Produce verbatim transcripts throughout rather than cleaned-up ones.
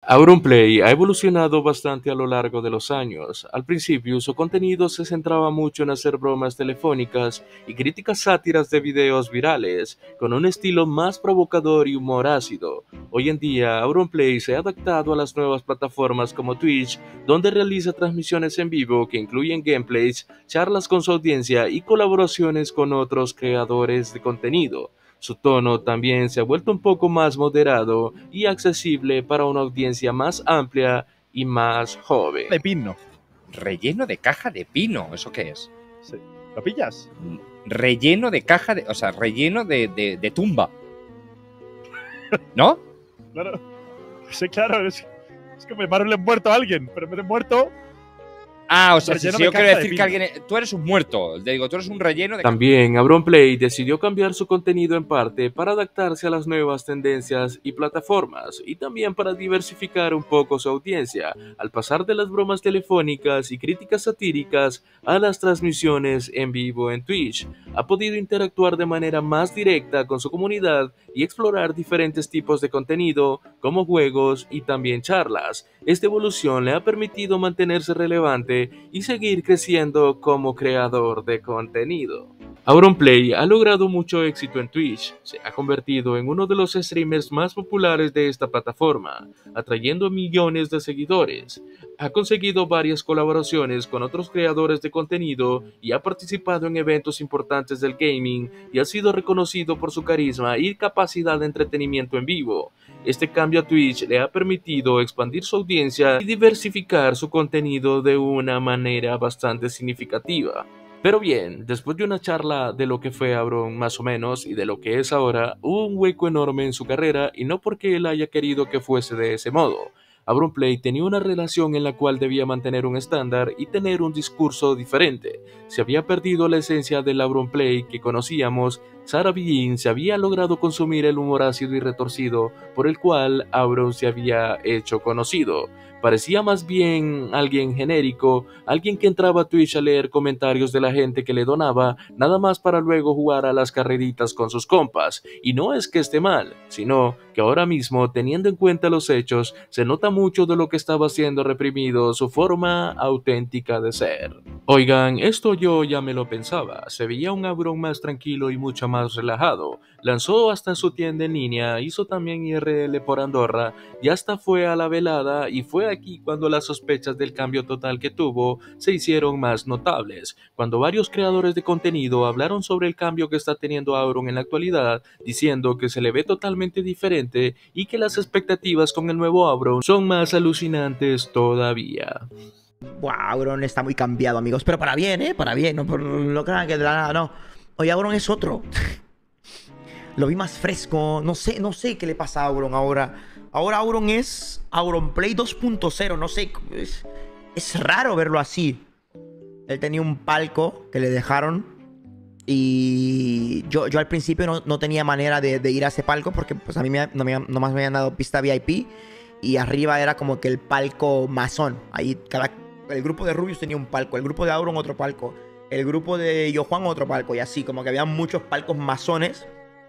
Auronplay ha evolucionado bastante a lo largo de los años. Al principio, su contenido se centraba mucho en hacer bromas telefónicas y críticas sátiras de videos virales, con un estilo más provocador y humor ácido. Hoy en día, Auronplay se ha adaptado a las nuevas plataformas como Twitch, donde realiza transmisiones en vivo que incluyen gameplays, charlas con su audiencia y colaboraciones con otros creadores de contenido. Su tono también se ha vuelto un poco más moderado y accesible para una audiencia más amplia y más joven. De pino. Relleno de caja de pino, ¿eso qué es? Sí. ¿Lo pillas? Relleno de caja de... O sea, relleno de, de, de tumba. ¿No? Claro. Sí, claro. Es, es que me paro han muerto a alguien, pero me he muerto... Ah, o sea, si, Relleno si de yo quiero caja de decir que pino. alguien... Tú eres un muerto. Te digo, tú eres un relleno de... También Auronplay decidió cambiar su contenido en parte para adaptarse a las nuevas tendencias y plataformas, y también para diversificar un poco su audiencia, al pasar de las bromas telefónicas y críticas satíricas a las transmisiones en vivo en Twitch. Ha podido interactuar de manera más directa con su comunidad y explorar diferentes tipos de contenido, como juegos y también charlas. Esta evolución le ha permitido mantenerse relevante y seguir creciendo como creador de contenido. Auronplay ha logrado mucho éxito en Twitch, se ha convertido en uno de los streamers más populares de esta plataforma, atrayendo millones de seguidores. Ha conseguido varias colaboraciones con otros creadores de contenido y ha participado en eventos importantes del gaming y ha sido reconocido por su carisma y capacidad de entretenimiento en vivo. Este cambio a Twitch le ha permitido expandir su audiencia y diversificar su contenido de una manera bastante significativa. Pero bien, después de una charla de lo que fue Auron más o menos y de lo que es ahora, hubo un hueco enorme en su carrera y no porque él haya querido que fuese de ese modo. Auronplay tenía una relación en la cual debía mantener un estándar y tener un discurso diferente. Se había perdido la esencia del Auronplay que conocíamos. Sarah Billin se había logrado consumir el humor ácido y retorcido por el cual Auron se había hecho conocido. Parecía más bien alguien genérico, alguien que entraba a Twitch a leer comentarios de la gente que le donaba, nada más para luego jugar a las carreritas con sus compas. Y no es que esté mal, sino que ahora mismo, teniendo en cuenta los hechos, se nota mucho de lo que estaba siendo reprimido, su forma auténtica de ser. Oigan, esto yo ya me lo pensaba, se veía un Auron más tranquilo y mucho más relajado. Lanzó hasta su tienda en línea, hizo también I R L por Andorra y hasta fue a la velada, y fue aquí cuando las sospechas del cambio total que tuvo se hicieron más notables, cuando varios creadores de contenido hablaron sobre el cambio que está teniendo Auron en la actualidad, diciendo que se le ve totalmente diferente y que las expectativas con el nuevo Auron son más alucinantes todavía. Buah, Auron está muy cambiado, amigos, pero para bien, ¿eh? Para bien, no por lo que que de la nada, no. Oye, Auron es otro. Lo vi más fresco, no sé, no sé qué le pasa a Auron ahora. Ahora Auron es Auronplay dos punto cero, no sé, es, es raro verlo así. Él tenía un palco que le dejaron y yo, yo al principio no, no tenía manera de, de ir a ese palco porque pues a mí me, no me, nomás me habían dado pista V I P y arriba era como que el palco masón. Ahí cada, el grupo de Rubius tenía un palco, el grupo de Auron otro palco, el grupo de Yo Juan otro palco y así, como que había muchos palcos masones.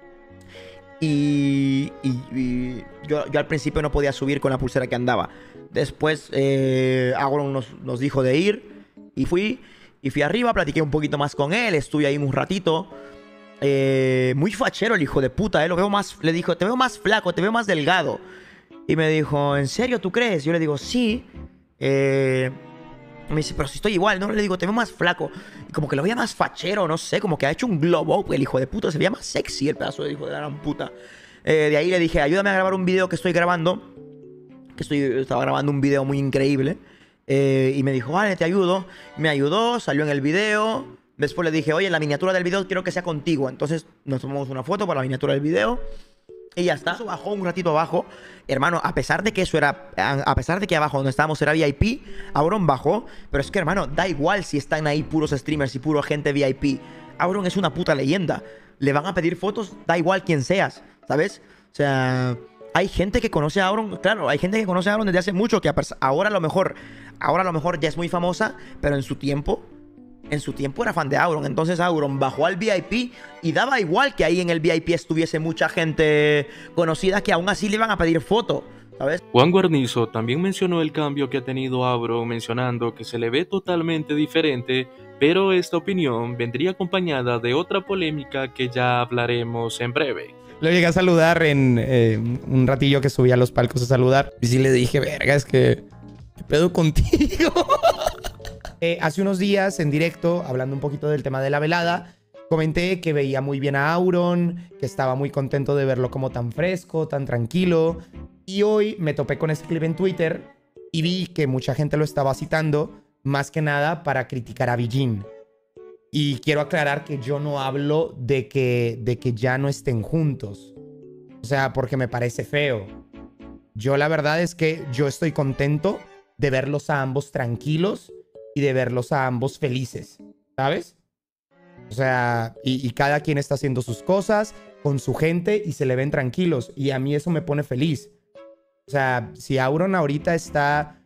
Y, y, y yo, yo al principio no podía subir con la pulsera que andaba. Después eh, Auron nos, nos dijo de ir y fui. Y fui arriba, platiqué un poquito más con él, estuve ahí un ratito. Eh, muy fachero el hijo de puta, eh, lo veo más, le dijo, te veo más flaco, te veo más delgado. Y me dijo, ¿en serio tú crees? Yo le digo, sí. Eh... Me dice, pero si estoy igual, ¿no? Le digo, te veo más flaco. Y como que lo veía más fachero, no sé, como que ha hecho un glow up. El hijo de puta se veía más sexy, el pedazo de hijo de la gran puta. Eh, de ahí le dije, ayúdame a grabar un video que estoy grabando. Que estoy, estaba grabando un video muy increíble. Eh, y me dijo, vale, te ayudo. Me ayudó, salió en el video. Después le dije, oye, la miniatura del video quiero que sea contigo. Entonces nos tomamos una foto para la miniatura del video. Y ya está. Eso bajó un ratito abajo. Hermano, a pesar de que eso era... A pesar de que abajo donde estábamos era V I P, Auron bajó. Pero es que, hermano, da igual si están ahí puros streamers y puro gente V I P. Auron es una puta leyenda. Le van a pedir fotos, da igual quién seas, ¿sabes? O sea... Hay gente que conoce a Auron, claro, hay gente que conoce a Auron desde hace mucho, que ahora a lo mejor... Ahora a lo mejor ya es muy famosa, pero en su tiempo... En su tiempo era fan de Auron. Entonces Auron bajó al V I P y daba igual que ahí en el V I P estuviese mucha gente conocida, que aún así le iban a pedir foto, ¿sabes? Juan Guarnizo también mencionó el cambio que ha tenido Abron, mencionando que se le ve totalmente diferente, pero esta opinión vendría acompañada de otra polémica que ya hablaremos en breve. Lo llegué a saludar en eh, un ratillo que subí a los palcos a saludar. Y sí le dije, verga, es que... ¿Qué pedo contigo? eh, hace unos días, en directo, hablando un poquito del tema de la velada, comenté que veía muy bien a Auron, que estaba muy contento de verlo como tan fresco, tan tranquilo. Y hoy me topé con ese clip en Twitter y vi que mucha gente lo estaba citando, más que nada para criticar a Bijin. Y quiero aclarar que yo no hablo de que, de que ya no estén juntos. O sea, porque me parece feo. Yo la verdad es que yo estoy contento de verlos a ambos tranquilos y de verlos a ambos felices, ¿sabes? O sea, y, y cada quien está haciendo sus cosas con su gente y se le ven tranquilos. Y a mí eso me pone feliz. O sea, si Auron ahorita está,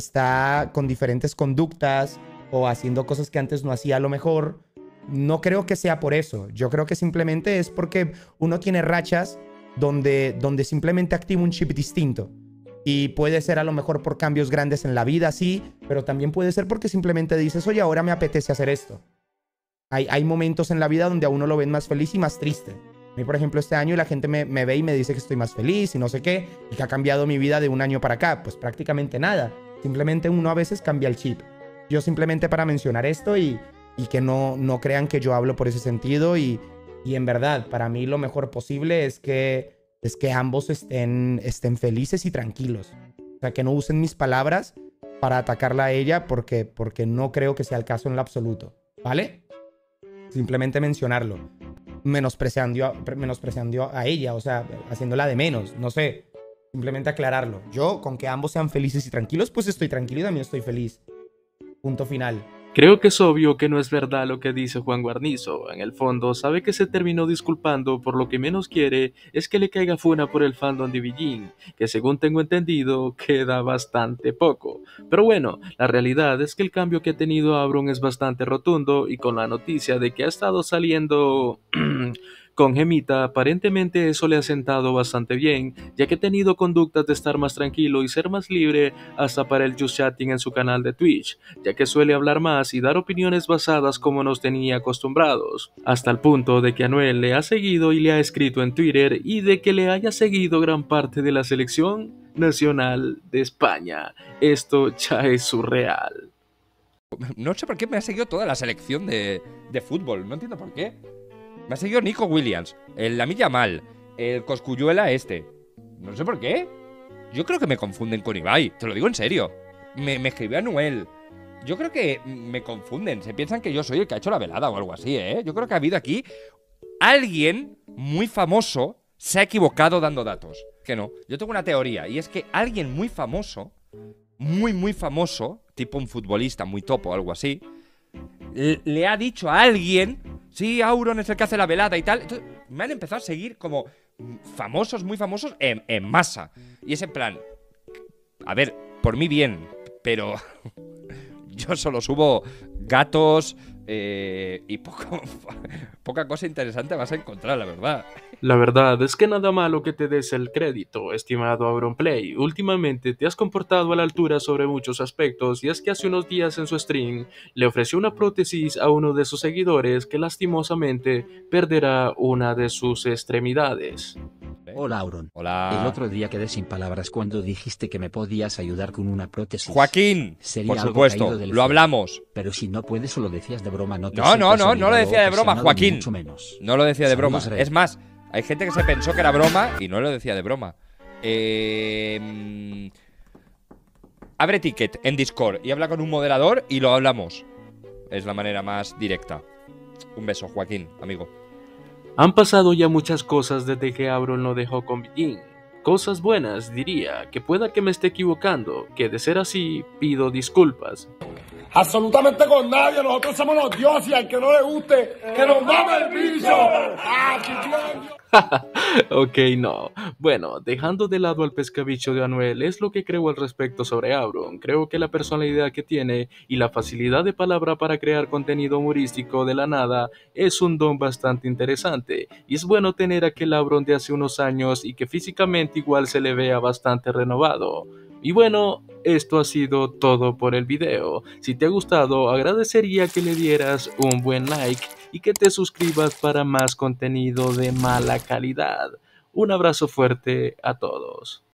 está con diferentes conductas o haciendo cosas que antes no hacía a lo mejor, no creo que sea por eso. Yo creo que simplemente es porque uno tiene rachas donde, donde simplemente activa un chip distinto. Y puede ser a lo mejor por cambios grandes en la vida, sí, pero también puede ser porque simplemente dices, oye, ahora me apetece hacer esto. Hay, hay momentos en la vida donde a uno lo ven más feliz y más triste. A mí, por ejemplo, este año la gente me, me ve y me dice que estoy más feliz y no sé qué, y que ha cambiado mi vida de un año para acá. Pues prácticamente nada. Simplemente uno a veces cambia el chip. Yo simplemente para mencionar esto y, y que no, no crean que yo hablo por ese sentido y, y en verdad, para mí lo mejor posible es que, es que ambos estén, estén felices y tranquilos. O sea, que no usen mis palabras para atacarla a ella porque, porque no creo que sea el caso en lo absoluto, ¿vale? Simplemente mencionarlo. Menospreciando, menospreciando a ella, o sea, haciéndola de menos, no sé. Simplemente aclararlo. Yo, con que ambos sean felices y tranquilos, pues estoy tranquilo y también estoy feliz. Punto final. Creo que es obvio que no es verdad lo que dice Juan Guarnizo. En el fondo, sabe que se terminó disculpando por lo que menos quiere es que le caiga funa por el fandom de Bijin, que según tengo entendido, queda bastante poco. Pero bueno, la realidad es que el cambio que ha tenido Auron es bastante rotundo y con la noticia de que ha estado saliendo... con Gemita, aparentemente eso le ha sentado bastante bien, ya que ha tenido conductas de estar más tranquilo y ser más libre hasta para el just chatting en su canal de Twitch, ya que suele hablar más y dar opiniones basadas como nos tenía acostumbrados, hasta el punto de que Anuel le ha seguido y le ha escrito en Twitter y de que le haya seguido gran parte de la selección nacional de España. Esto ya es surreal. No sé por qué me ha seguido toda la selección de, de fútbol, no entiendo por qué. Me ha seguido Nico Williams, el Lamine Yamal, el Cosculluela este. No sé por qué. Yo creo que me confunden con Ibai, te lo digo en serio. Me, me escribió Anuel. Yo creo que me confunden, se piensan que yo soy el que ha hecho la velada o algo así, ¿eh? Yo creo que ha habido aquí alguien muy famoso se ha equivocado dando datos. Que no, yo tengo una teoría y es que alguien muy famoso, muy muy famoso, tipo un futbolista muy topo o algo así, le ha dicho a alguien, sí, Auron es el que hace la velada y tal. Entonces, me han empezado a seguir como famosos, muy famosos en, en masa. Y es en plan, a ver, por mí bien, pero yo solo subo gatos eh, y poco, poca cosa interesante vas a encontrar, la verdad. La verdad es que nada malo que te des el crédito, estimado Auronplay. Últimamente te has comportado a la altura sobre muchos aspectos y es que hace unos días en su stream le ofreció una prótesis a uno de sus seguidores que lastimosamente perderá una de sus extremidades. Hola Auron. Hola. El otro día quedé sin palabras cuando dijiste que me podías ayudar con una prótesis. Joaquín, Sería por algo supuesto, caído del lo cielo. hablamos. Pero si no puedes o lo decías de broma, no te No, no, sientas no, no lo obligado decía o de broma, presionado, Joaquín. ni mucho menos. No lo decía de Saludos, broma. Rey. Es más, hay gente que se pensó que era broma y no lo decía de broma. Eh, mm, abre ticket en Discord y habla con un moderador y lo hablamos. Es la manera más directa. Un beso, Joaquín, amigo. Han pasado ya muchas cosas desde que Auron lo dejó con Bijin. Cosas buenas, diría, que pueda que me esté equivocando, que de ser así, pido disculpas. absolutamente con nadie. Nosotros somos los dioses y al que no le guste, que nos mame el bicho. ¡Ah, chiquillo! Ok, no. Bueno, dejando de lado al pescabicho de Anuel, es lo que creo al respecto sobre Auron. Creo que la personalidad que tiene y la facilidad de palabra para crear contenido humorístico de la nada es un don bastante interesante. Y es bueno tener aquel Auron de hace unos años y que físicamente igual se le vea bastante renovado. Y bueno, esto ha sido todo por el video. Si te ha gustado, agradecería que le dieras un buen like y que te suscribas para más contenido de mala calidad. Un abrazo fuerte a todos.